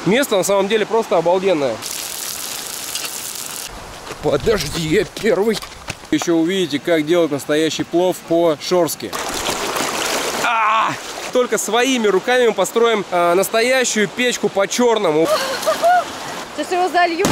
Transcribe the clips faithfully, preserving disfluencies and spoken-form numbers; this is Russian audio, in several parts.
Место на самом деле просто обалденное. Подожди, я первый. Еще увидите, как делать настоящий плов по-шорски. А-а-а! Только своими руками мы построим а, настоящую печку по-черному. Сейчас его залью.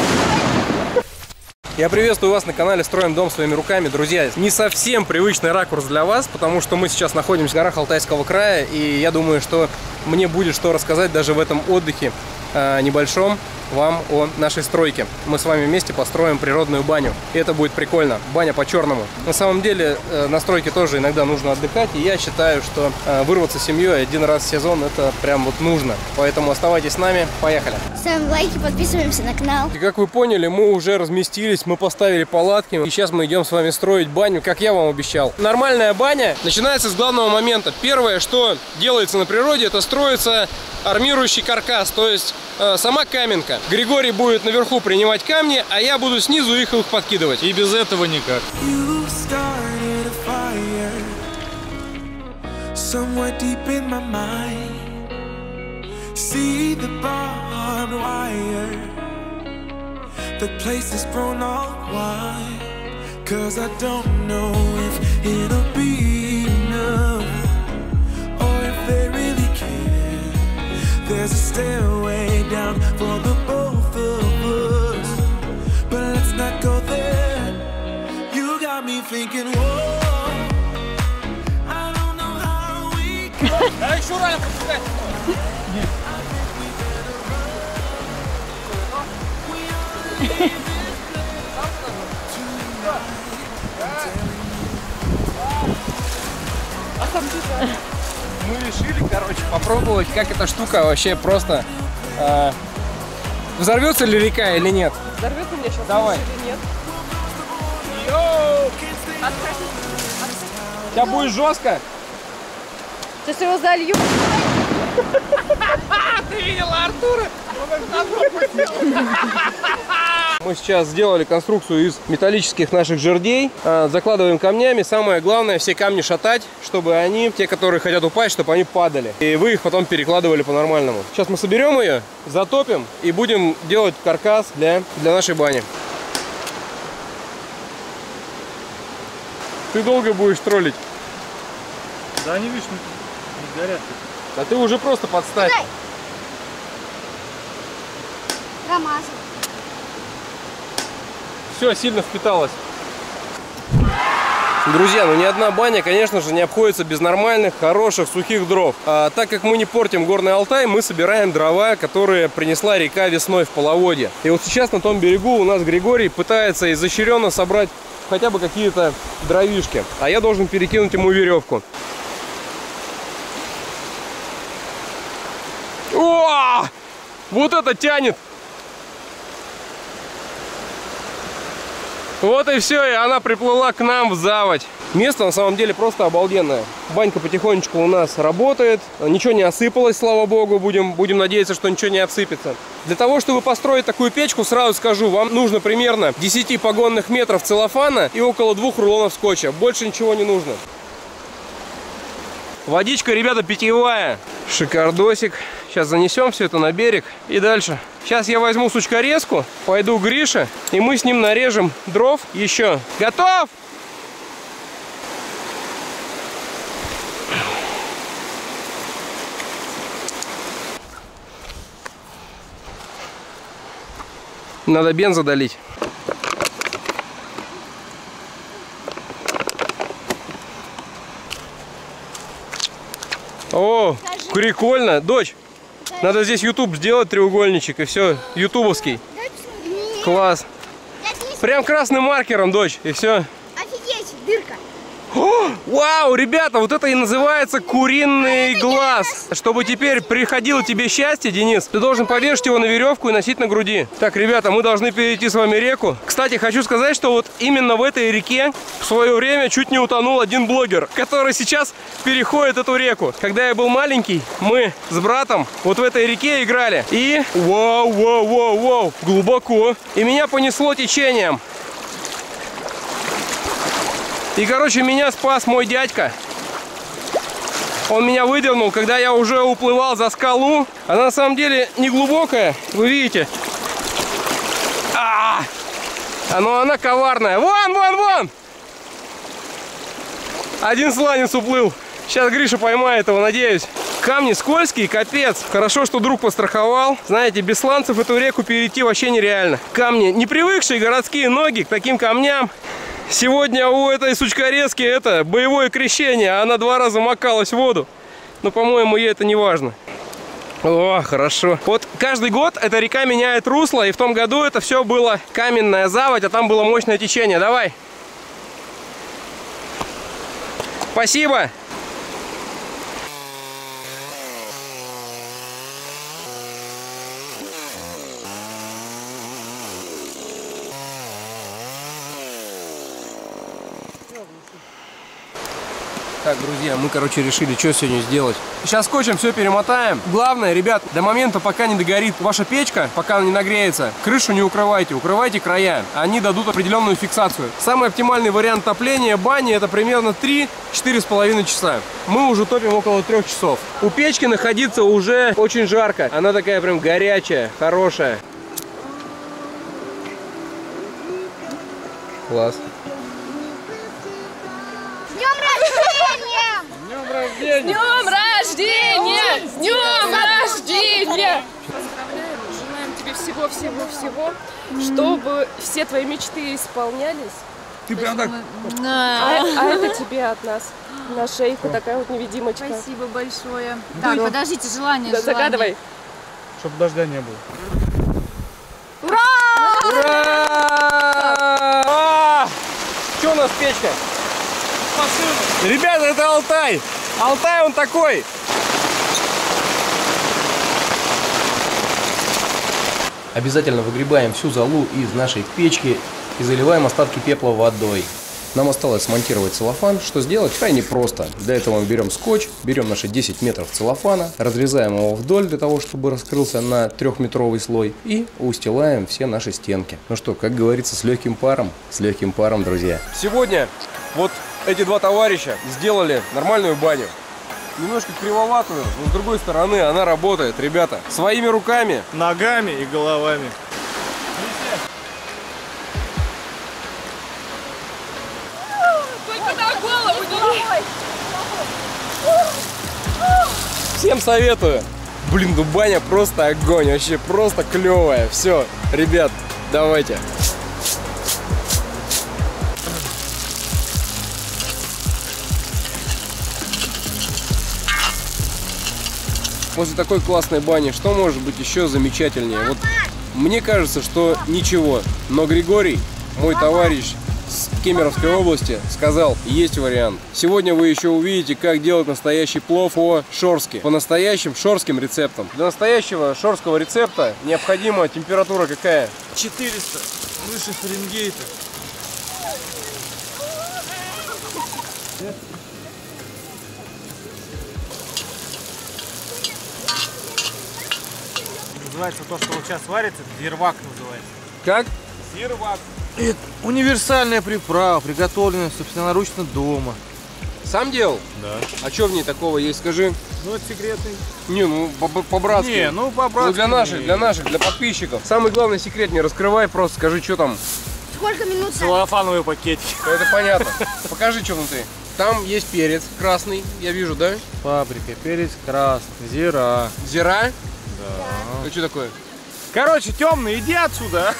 Я приветствую вас на канале «Строим дом своими руками». Друзья, не совсем привычный ракурс для вас, потому что мы сейчас находимся в горах Алтайского края, и я думаю, что мне будет что рассказать даже в этом отдыхе э, небольшом вам о нашей стройке. Мы с вами вместе построим природную баню, и это будет прикольно. Баня по-черному. На самом деле э, на стройке тоже иногда нужно отдыхать, и я считаю, что э, вырваться с семьей один раз в сезон это прям вот нужно. Поэтому оставайтесь с нами, поехали. Ставим лайки, подписываемся на канал. И как вы поняли, мы уже разместились, мы поставили палатки, и сейчас мы идем с вами строить баню, как я вам обещал. Нормальная баня начинается с главного момента. Первое, что делается на природе, это строится армирующий каркас, то есть э, сама каменка. Григорий будет наверху принимать камни, а я буду снизу их, их подкидывать. И без этого никак. There's a stairway down for the both of us, but let's not go there. You got me thinking, whoa, I don't know how we can. Да еще рано пропускать. Мы решили, короче, попробовать, как эта штука вообще просто э, взорвется ли река или нет. Взорвется мне сейчас. Давай. Или нет? Йоу! Сейчас будет жестко. Сейчас его залью. Ты видела Артура? Мы сейчас сделали конструкцию из металлических наших жердей. Закладываем камнями. Самое главное, все камни шатать, чтобы они, те, которые хотят упасть, чтобы они падали. И вы их потом перекладывали по-нормальному. Сейчас мы соберем ее, затопим и будем делать каркас для, для нашей бани. Ты долго будешь троллить? Да они, видишь, не горят. А ты уже просто подставь. Ромазов. Все сильно впиталось. Друзья, ну ни одна баня, конечно же, не обходится без нормальных, хороших, сухих дров. А так как мы не портим Горный Алтай, мы собираем дрова, которые принесла река весной в половодье. И вот сейчас на том берегу у нас Григорий пытается изощренно собрать хотя бы какие-то дровишки. А я должен перекинуть ему веревку. О! Вот это тянет! Вот и все, и она приплыла к нам в заводь. Место на самом деле просто обалденное. Банька потихонечку у нас работает. Ничего не осыпалось, слава богу. Будем, будем надеяться, что ничего не отсыпется. Для того, чтобы построить такую печку, сразу скажу, вам нужно примерно десять погонных метров целлофана и около двух рулонов скотча. Больше ничего не нужно. Водичка, ребята, питьевая. Шикардосик. Сейчас занесем все это на берег и дальше. Сейчас я возьму сучкорезку, пойду к Грише, и мы с ним нарежем дров еще. Готов? Надо бенза долить. О, прикольно. Дочь, надо здесь YouTube сделать треугольничек, и все, ютубовский. Класс. Прям красным маркером, дочь, и все. Офигеть, дырка. О, вау, ребята, вот это и называется куриный глаз. Чтобы теперь приходило тебе счастье, Денис, ты должен повешать его на веревку и носить на груди. Так, ребята, мы должны перейти с вами реку. Кстати, хочу сказать, что вот именно в этой реке в свое время чуть не утонул один блогер, который сейчас переходит эту реку. Когда я был маленький, мы с братом вот в этой реке играли. И вау, вау, вау, вау, глубоко. И меня понесло течением. И, короче, меня спас мой дядька. Он меня выдернул, когда я уже уплывал за скалу. Она на самом деле не глубокая, вы видите. А, -а, -а! Но она коварная. Вон, вон, вон! Один сланец уплыл. Сейчас Гриша поймает его, надеюсь. Камни скользкие, капец. Хорошо, что друг постраховал. Знаете, без сланцев эту реку перейти вообще нереально. Камни, не привыкшие городские ноги к таким камням. Сегодня у этой сучкорезки это боевое крещение. Она два раза макалась в воду. Но, по-моему, ей это не важно. О, хорошо. Вот каждый год эта река меняет русло. И в том году это все было каменная заводь, а там было мощное течение. Давай. Спасибо. Так, друзья, мы, короче, решили, что сегодня сделать. Сейчас скотчем все перемотаем. Главное, ребят, до момента, пока не догорит ваша печка, пока она не нагреется, крышу не укрывайте, укрывайте края. Они дадут определенную фиксацию. Самый оптимальный вариант топления бани — это примерно три-четыре с половиной часа. Мы уже топим около трех часов. У печки находиться уже очень жарко. Она такая прям горячая, хорошая. Класс. С днем рождения! С днем рождения! Поздравляем, желаем тебе всего-всего-всего, чтобы все твои мечты исполнялись. Ты прям так... А, а это тебе от нас. На шейку такая вот невидимочка. Спасибо большое. Так, подождите, желание, Да, желание. загадывай. Чтобы дождя не было. Ура! А! Что у нас печка? Ребята, это Алтай! Алтай он такой! Обязательно выгребаем всю золу из нашей печки и заливаем остатки пепла водой. Нам осталось смонтировать целлофан. Что сделать? Крайне просто. Для этого мы берем скотч, берем наши десять метров целлофана, разрезаем его вдоль для того, чтобы раскрылся на трехметровый слой и устилаем все наши стенки. Ну что, как говорится, с легким паром, с легким паром, друзья. Сегодня вот эти два товарища сделали нормальную баню. Немножко кривоватую, но с другой стороны она работает, ребята. Своими руками. Ногами и головами. Только на голову не... Всем советую. Блин, ну баня просто огонь, вообще просто клевая. Все, ребят, давайте. После такой классной бани, что может быть еще замечательнее? Вот мне кажется, что ничего. Но Григорий, мой товарищ с Кемеровской области, сказал, есть вариант. Сегодня вы еще увидите, как делать настоящий плов по-шорски. По настоящим шорским рецептам. Для настоящего шорского рецепта необходима температура какая? четыреста. Выше Фаренгейта. Называется то, что вот сейчас варится, зирвак называется. Как? Зирвак. Это универсальная приправа, приготовленная собственноручно дома. Сам делал? Да. А что в ней такого есть, скажи? Ну, это секретный. Не, ну по-братски. Не, ну по-братски. Ну, для наших, для наших, для подписчиков. Самый главный секрет не раскрывай, просто скажи, что там. Сколько минут? Целлофановые пакетики. Это понятно. Покажи, что внутри. Там есть перец красный, я вижу, да? Паприка, перец красный, зира. Зира? Да. Это что такое? Короче, темный, иди отсюда.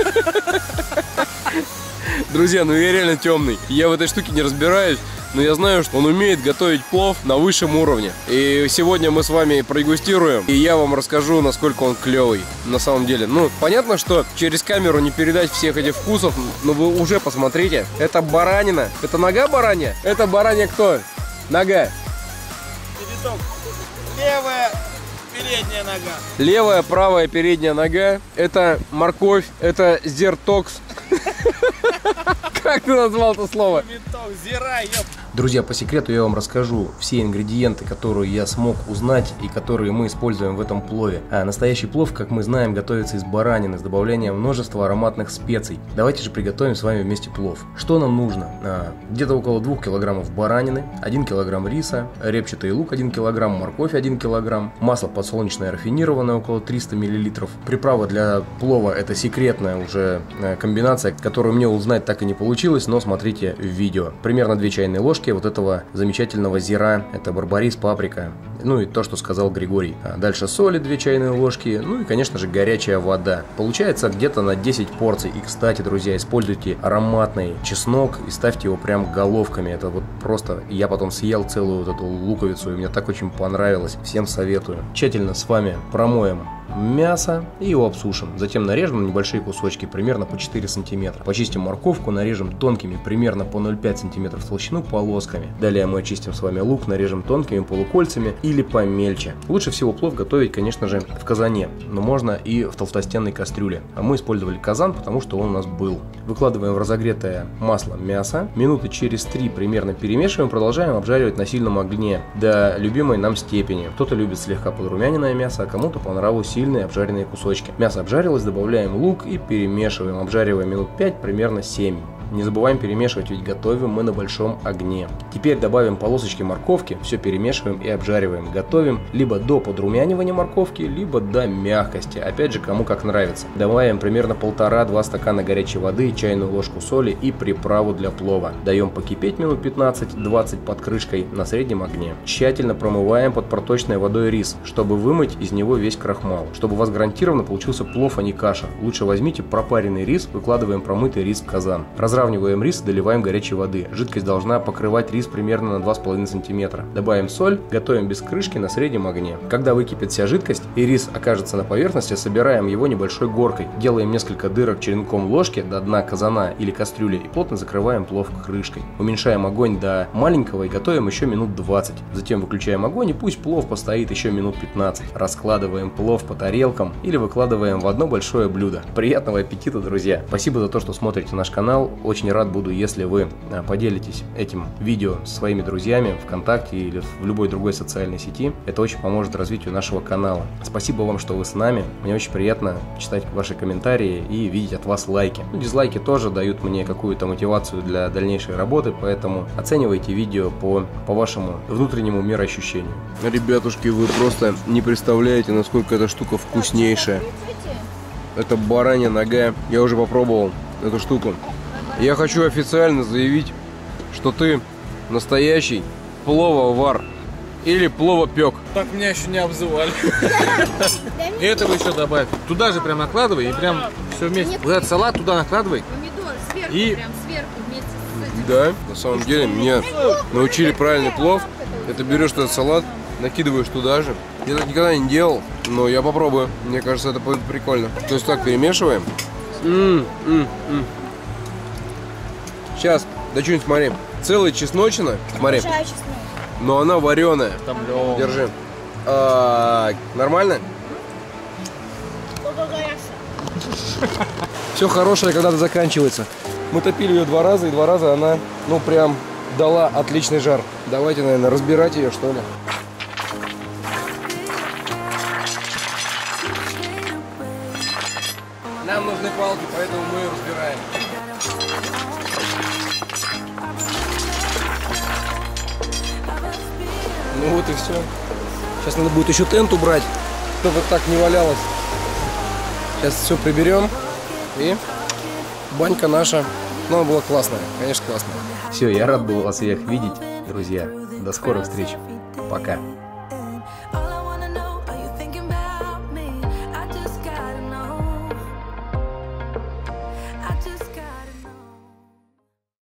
Друзья, ну я реально темный. Я в этой штуке не разбираюсь, но я знаю, что он умеет готовить плов на высшем уровне. И сегодня мы с вами продегустируем, и я вам расскажу, насколько он клевый на самом деле. Ну, понятно, что через камеру не передать всех этих вкусов, но вы уже посмотрите. Это баранина. Это нога баранья? Это баранья кто? Нога. Левая передняя нога. Левая, правая, передняя нога. Это морковь, это зертокс. Как ты назвал это слово? Зира, ёп. Друзья, по секрету я вам расскажу все ингредиенты, которые я смог узнать и которые мы используем в этом плове. А настоящий плов, как мы знаем, готовится из баранины с добавлением множества ароматных специй. Давайте же приготовим с вами вместе плов. Что нам нужно? А, где-то около двух килограммов баранины, один килограмм риса, репчатый лук один килограмм, морковь один килограмм, масло подсолнечное рафинированное около триста миллилитров. Приправа для плова — это секретная уже комбинация, которую мне узнать так и не получилось, но смотрите в видео. Примерно две чайные ложки вот этого замечательного зира, это барбарис, паприка, ну и то, что сказал Григорий. А дальше соли две чайные ложки, ну и, конечно же, горячая вода. Получается где-то на десять порций. И, кстати, друзья, используйте ароматный чеснок и ставьте его прям головками. Это вот просто... Я потом съел целую вот эту луковицу, и мне так очень понравилось. Всем советую. Тщательно с вами промоем мясо и его обсушим. Затем нарежем на небольшие кусочки, примерно по четыре сантиметра. Почистим морковку, нарежем тонкими, примерно по ноль целых пять сантиметров в толщину, полосками. Далее мы очистим с вами лук, нарежем тонкими полукольцами или помельче. Лучше всего плов готовить, конечно же, в казане, но можно и в толстостенной кастрюле. А мы использовали казан, потому что он у нас был. Выкладываем в разогретое масло мясо, минуты через три примерно перемешиваем, продолжаем обжаривать на сильном огне до любимой нам степени. Кто-то любит слегка подрумяненное мясо, а кому-то по нраву сильные обжаренные кусочки. Мясо обжарилось, добавляем лук и перемешиваем, обжариваем минут пять, примерно семь. Не забываем перемешивать, ведь готовим мы на большом огне. Теперь добавим полосочки морковки, все перемешиваем и обжариваем. Готовим либо до подрумянивания морковки, либо до мягкости. Опять же, кому как нравится. Добавим примерно полтора-два стакана горячей воды, чайную ложку соли и приправу для плова. Даем покипеть минут пятнадцать-двадцать под крышкой на среднем огне. Тщательно промываем под проточной водой рис, чтобы вымыть из него весь крахмал. Чтобы у вас гарантированно получился плов, а не каша. Лучше возьмите пропаренный рис, выкладываем промытый рис в казан. Разравниваем рис и доливаем горячей воды. Жидкость должна покрывать рис примерно на два с половиной сантиметра. Добавим соль, готовим без крышки на среднем огне. Когда выкипит вся жидкость и рис окажется на поверхности, собираем его небольшой горкой. Делаем несколько дырок черенком ложки до дна казана или кастрюли и плотно закрываем плов крышкой. Уменьшаем огонь до маленького и готовим еще минут двадцать. Затем выключаем огонь и пусть плов постоит еще минут пятнадцать. Раскладываем плов по тарелкам или выкладываем в одно большое блюдо. Приятного аппетита, друзья! Спасибо за то, что смотрите наш канал. Очень рад буду, если вы поделитесь этим видео со своими друзьями ВКонтакте или в любой другой социальной сети. Это очень поможет развитию нашего канала. Спасибо вам, что вы с нами. Мне очень приятно читать ваши комментарии и видеть от вас лайки. Ну, дизлайки тоже дают мне какую-то мотивацию для дальнейшей работы, поэтому оценивайте видео по, по вашему внутреннему мироощущению. Ребятушки, вы просто не представляете, насколько эта штука вкуснейшая. Это баранья нога. Я уже попробовал эту штуку. Я хочу официально заявить, что ты настоящий плововар или пловопек. Так меня еще не обзывали. И этого еще добавь. Туда же прям накладывай и прям все вместе. Вот этот салат туда накладывай. Помидор сверху, И- прям сверху вместе с этим. Да, на самом деле меня научили правильный плов. Это берешь этот салат, накидываешь туда же. Я так никогда не делал, но я попробую. Мне кажется, это будет прикольно. То есть так перемешиваем. М-м-м. Сейчас, да что-нибудь смотри. Целая чесночина, смотри, но она вареная. Там лёг. Держи. А, нормально? Все хорошее когда-то заканчивается. Мы топили ее два раза, и два раза она, ну, прям дала отличный жар. Давайте, наверное, разбирать ее, что ли. Нам нужны палки, поэтому мы ее разбираем. Ну вот и все. Сейчас надо будет еще тент убрать, чтобы так не валялось. Сейчас все приберем. И банька наша. Ну, она была классная, конечно, классная. Все, я рад был вас всех видеть, друзья. До скорых встреч. Пока.